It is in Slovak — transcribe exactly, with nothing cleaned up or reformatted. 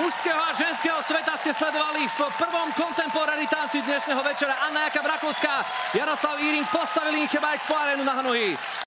mužského a ženského sveta ste sledovali v prvom kontemporárny tanci dnešného večera. Anna Jakab Rakúska, Jaroslav Íring postavili Inchebajc po arénu na nohy.